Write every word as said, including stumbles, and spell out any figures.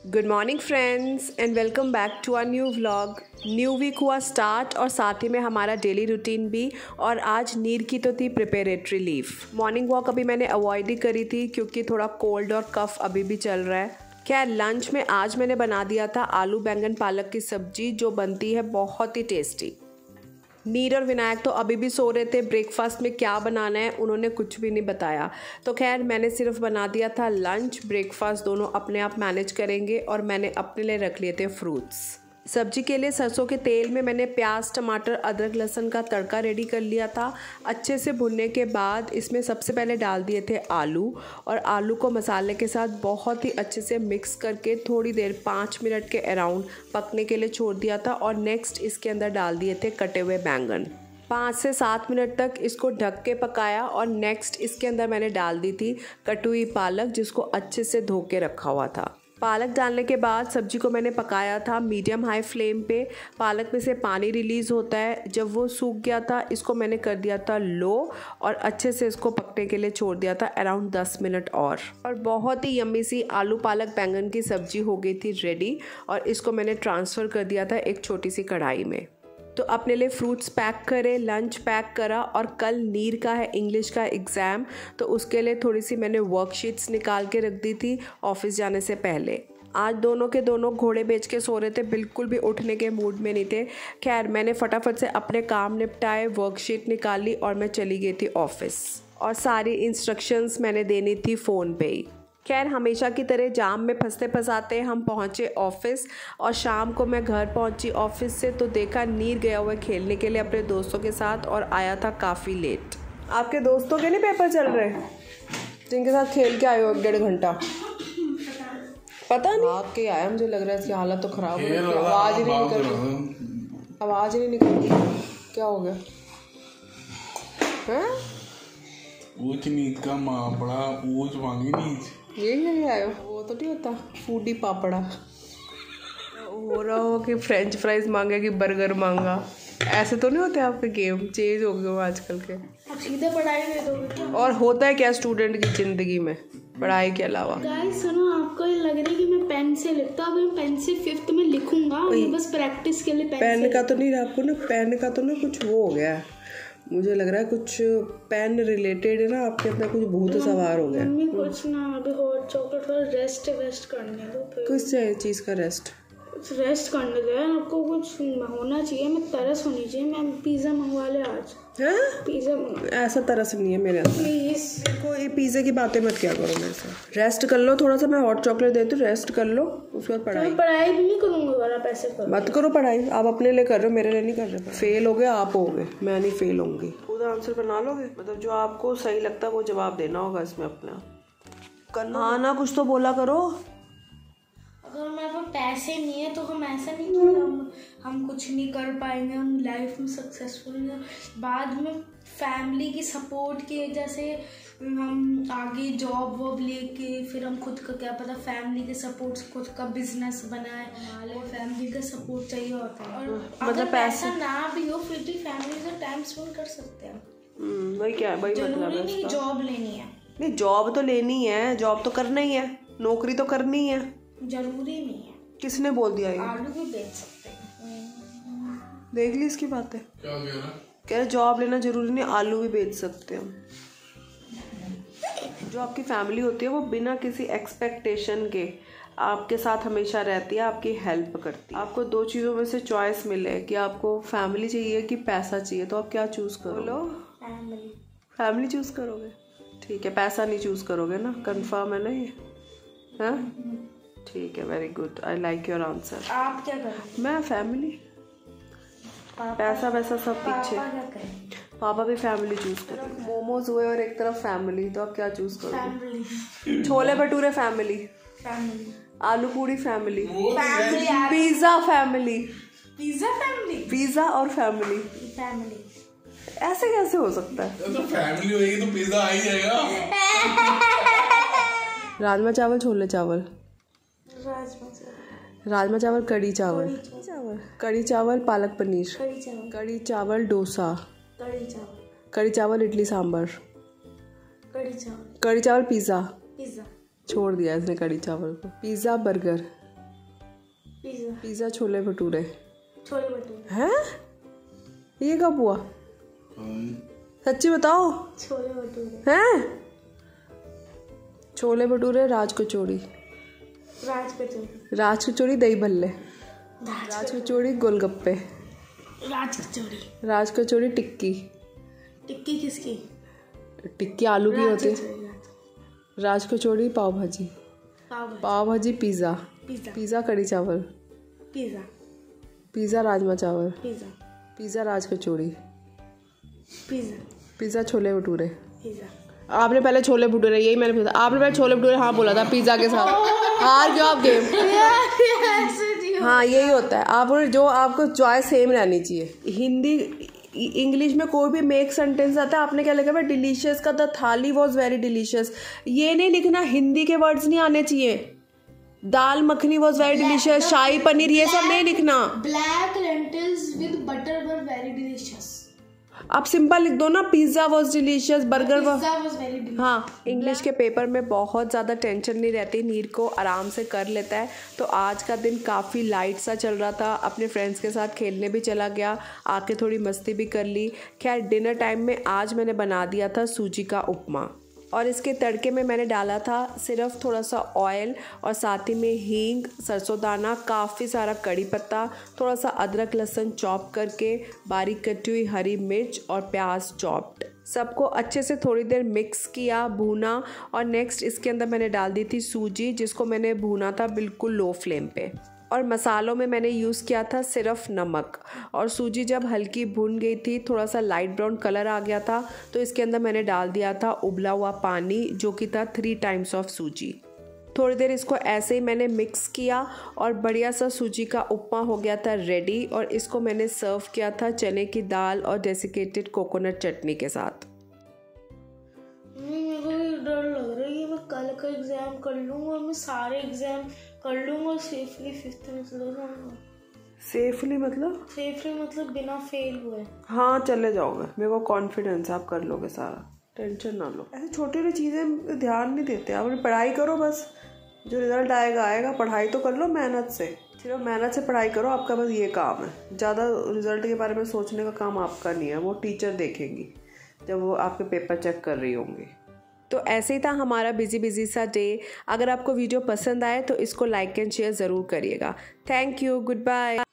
Good morning friends and welcome back to our new vlog. New week हुआ start और साथ ही में हमारा डेली रूटीन भी। और आज नीर की तो थी प्रिपरेटरी लीव। मॉर्निंग वॉक अभी मैंने अवॉइड ही करी थी क्योंकि थोड़ा कोल्ड और कफ अभी भी चल रहा है। खैर लंच में आज मैंने बना दिया था आलू बैंगन पालक की सब्जी, जो बनती है बहुत ही टेस्टी। नीर और विनायक तो अभी भी सो रहे थे। ब्रेकफास्ट में क्या बनाना है उन्होंने कुछ भी नहीं बताया, तो खैर मैंने सिर्फ बना दिया था लंच। ब्रेकफास्ट दोनों अपने आप मैनेज करेंगे और मैंने अपने लिए रख लिए थे फ्रूट्स। सब्जी के लिए सरसों के तेल में मैंने प्याज टमाटर अदरक लहसुन का तड़का रेडी कर लिया था। अच्छे से भुनने के बाद इसमें सबसे पहले डाल दिए थे आलू, और आलू को मसाले के साथ बहुत ही अच्छे से मिक्स करके थोड़ी देर पाँच मिनट के अराउंड पकने के लिए छोड़ दिया था। और नेक्स्ट इसके अंदर डाल दिए थे कटे हुए बैंगन। पाँच से सात मिनट तक इसको ढक के पकाया और नेक्स्ट इसके अंदर मैंने डाल दी थी कटी हुई पालक, जिसको अच्छे से धो के रखा हुआ था। पालक डालने के बाद सब्जी को मैंने पकाया था मीडियम हाई फ्लेम पे। पालक में से पानी रिलीज़ होता है, जब वो सूख गया था इसको मैंने कर दिया था लो और अच्छे से इसको पकने के लिए छोड़ दिया था अराउंड दस मिनट और और बहुत ही यम्मी सी आलू पालक बैंगन की सब्जी हो गई थी रेडी। और इसको मैंने ट्रांसफ़र कर दिया था एक छोटी सी कढ़ाई में। तो अपने लिए फ्रूट्स पैक करे, लंच पैक करा, और कल नीर का है इंग्लिश का एग्ज़ाम, तो उसके लिए थोड़ी सी मैंने वर्कशीट्स निकाल के रख दी थी ऑफिस जाने से पहले। आज दोनों के दोनों घोड़े बेच के सो रहे थे, बिल्कुल भी उठने के मूड में नहीं थे। खैर मैंने फटाफट से अपने काम निपटाए, वर्कशीट निकाली और मैं चली गई थी ऑफिस। और सारी इंस्ट्रक्शंस मैंने देनी थी फ़ोन पे ही। खैर हमेशा की तरह जाम में फंसते फंसाते हम पहुँचे ऑफिस, और शाम को मैं घर पहुँची ऑफिस से तो देखा नीर गया हुआ खेलने के लिए अपने दोस्तों के साथ, और आया था काफ़ी लेट। आपके दोस्तों के नहीं पेपर चल रहे जिनके साथ खेल के आए हो एक डेढ़ घंटा? पता नहीं आपके आया, मुझे लग रहा है इसकी हालत तो ख़राब हो गई। आवाज़ ही नहीं निकल रही, आवाज़ ही नहीं निकल रही। क्या हो गया? हैं? ऊंच नीच का माँ बड़ा ऊंच मांगी नीच। ये नहीं आयो, वो तो नहीं होता फूडी पापड़ा। हो रहा हो कि फ्रेंच फ्राइज मांगे कि बर्गर मांगा, ऐसे तो नहीं होते आपके गेम। चेंज हो गए हो आजकल के। अब सीधे पढ़ाई में दोगे। और होता है क्या स्टूडेंट की जिंदगी में पढ़ाई के अलावा? गाइस सुनो, आपको ये लग रहा है कि मैं पेन से लिखता हूँ। मैं पेन से फिफ्थ में लिखूंगा, बस प्रैक्टिस के लिए पेन, पेन का तो नहीं, आपको ना पेन का तो ना कुछ वो हो गया है। मुझे लग रहा है कुछ पेन रिलेटेड है ना, आपके अंदर कुछ भूत सवार हो गया। मम्मी कुछ ना, अभी हॉट चॉकलेट और रेस्ट वेस्ट करने दो। किस चीज़ का रेस्ट? रेस्ट करने दो यार, आपको कुछ होना चाहिए। मैं तरस होनी चाहिए। मैं पिज़्ज़ा मंगवा ले आज। हैं? पिज़्ज़ा मंगवा। ऐसा तरस नहीं है मेरे अंदर। प्लीज़ कोई पिज़्ज़ा की बातें मत किया करो मेरे से। रेस्ट कर लो थोड़ा सा, मैं हॉट चॉकलेट देती हूँ, रेस्ट कर लो, उसके बाद पढ़ाई। पढ़ाई भी नहीं करूँगा अगर आप ऐसे करो। मत करो पढ़ाई, आप अपने लिए कर रहे हो, मेरे लिए नहीं कर रहे। फेल हो गए आप, हो गए, मैं नहीं फेल होंगी। खुद आंसर बना लोगे, मतलब जो आपको सही लगता है वो जवाब देना होगा इसमें अपना। करना हाँ ना, कुछ तो बोला करो। अगर हमारे पास पैसे नहीं है तो हम ऐसा नहीं कि हम हम कुछ नहीं कर पाएंगे, हम लाइफ में सक्सेसफुल नहीं। बाद में फैमिली की सपोर्ट की वजह से हम आगे जॉब वॉब लेके फिर हम खुद का क्या पता फैमिली के सपोर्ट से खुद का बिजनेस बनाए। और फैमिली का सपोर्ट चाहिए होता है, और अगर पैसा ना भी हो फिर भी फैमिली से टाइम स्पेंड कर सकते हैं। वही क्या है, वही मतलब है। नहीं जॉब लेनी है, नहीं जॉब तो लेनी है, जॉब तो करना ही है, नौकरी तो करनी है। जरूरी नहीं है। किसने बोल दिया ये? आलू भी बेच सकते हैं। देख ली इसकी बातें। क्या कह रहा? कह रहे जॉब लेना जरूरी नहीं, आलू भी बेच सकते हैं। जो आपकी फैमिली होती है वो बिना किसी एक्सपेक्टेशन के आपके साथ हमेशा रहती है, आपकी हेल्प करती है। आपको दो चीज़ों में से चॉइस मिले कि आपको फैमिली चाहिए कि पैसा चाहिए, तो आप क्या चूज़ करोगे? फैमिली। फैमिली चूज़ करोगे? ठीक है, पैसा नहीं चूज़ करोगे ना? कंफर्म है ना ये? हाँ ठीक है, very good, I like your answer. आप क्या करें? मैं फैमिली, पैसा वैसा सब पीछे। पापा क्या करें? पापा भी फैमिली चूज करें। मोमोज हुए और एक तरफ फैमिली, तो आप क्या चूज करोगे? Family. Chole bhature family, family. Aloo puri family, family. Pizza family, pizza family. Pizza और फैमिली, फैमिली। ऐसे कैसे हो सकता है? तो फैमिली होगी तो पिज्जा आ ही जाएगा। राजमा चावल छोले चावल, राजमा चावल, राजमा चावल कड़ी चावल, चावल कड़ी चावल पालक पनीर, कड़ी चावल, कड़ी चावल डोसा, कड़ी चावल, कड़ी चावल इडली सांभर, कड़ी चावल, कड़ी चावल पिज़्ज़ा, पिज्जा। छोड़ दिया इसने कड़ी चावल को। Pizza burger, pizza. Pizza chole bhature. Chole bhature. हैं? ये कब हुआ? सच्ची बताओ। छोले भटूरे। हैं? छोले भटूरे, राज कचौड़ी। राज कचौड़ी। राज कचौड़ी दही भल्ले। राज कचौड़ी गोलगप्पे। राज कचौड़ी। राज कचौड़ी टिक्की। टिक्की किसकी? टिक्की आलू की होती है। राज कचौड़ी पाव भाजी। पाव भाजी पिज़्ज़ा। पिज़्ज़ा। पिज़्ज़ा कढ़ी चावल। पिज़्ज़ा। पिज़्ज़ा राजमा चावल। Pizza. Pizza raj kachori. Pizza. Pizza chole bhature. Pizza. आपने पहले छोले भटूरे, यही मैंने पूछा, आपने पहले छोले भटूरे हाँ बोला था पिज़्ज़ा के साथ। हार क्यों आप गेम? हाँ यही होता है, आप जो आपको चॉइस सेम रहनी चाहिए। हिंदी इंग्लिश में कोई भी मेक सेंटेंस आता है, आपने क्या लिखा है? डिलीशियस का द थाली वॉज वेरी डिलीशियस। ये नहीं लिखना, हिंदी के वर्ड्स नहीं आने चाहिए। Dal makhani was very delicious, shahi paneer, ये सब नहीं लिखना। Black lentils with butter were very delicious. आप सिंपल लिख दो ना, pizza was delicious, burger was very delicious. हाँ, इंग्लिश के पेपर में बहुत ज़्यादा टेंशन नहीं रहती, नीर को आराम से कर लेता है। तो आज का दिन काफ़ी लाइट सा चल रहा था, अपने फ्रेंड्स के साथ खेलने भी चला गया, आके थोड़ी मस्ती भी कर ली। खैर डिनर टाइम में आज मैंने बना दिया था सूजी का उपमा, और इसके तड़के में मैंने डाला था सिर्फ थोड़ा सा ऑयल और साथ ही में हींग, सरसों दाना, काफ़ी सारा कड़ी पत्ता, थोड़ा सा अदरक लहसुन चॉप करके, बारीक कटी हुई हरी मिर्च और प्याज चॉप्ड। सबको अच्छे से थोड़ी देर मिक्स किया, भूना, और नेक्स्ट इसके अंदर मैंने डाल दी थी सूजी, जिसको मैंने भूना था बिल्कुल लो फ्लेम पे। और मसालों में मैंने यूज़ किया था सिर्फ नमक। और सूजी जब हल्की भुन गई थी, थोड़ा सा लाइट ब्राउन कलर आ गया था, तो इसके अंदर मैंने डाल दिया था उबला हुआ पानी, जो कि था थ्री टाइम्स ऑफ सूजी। थोड़ी देर इसको ऐसे ही मैंने मिक्स किया और बढ़िया सा सूजी का उपमा हो गया था रेडी। और इसको मैंने सर्व किया था चने की दाल और डेसिकेटेड कोकोनट चटनी के साथ। मेरे को डर लग रहा है कि मैं कल का एग्जाम कर लूँगा, मैं सारे एग्जाम कर लूँगा सेफली फिफ्थ में चले जाऊँगा। सेफली मतलब? सेफली मतलब बिना फेल हुए। हाँ चले जाओगे, मेरे को कॉन्फिडेंस आप कर लोगे सारा, टेंशन ना लो। ऐसी छोटी छोटी चीज़ें ध्यान नहीं देते, आप पढ़ाई करो बस, जो रिजल्ट आएगा आएगा। पढ़ाई तो कर लो मेहनत से, सिर्फ मेहनत से पढ़ाई करो, आपका बस ये काम है। ज़्यादा रिजल्ट के बारे में सोचने का काम आपका नहीं है, वो टीचर देखेंगी जब वो आपके पेपर चेक कर रही होंगी। तो ऐसे ही था हमारा बिजी बिजी सा डे। अगर आपको वीडियो पसंद आए तो इसको लाइक एंड शेयर ज़रूर करिएगा। Thank you, good bye.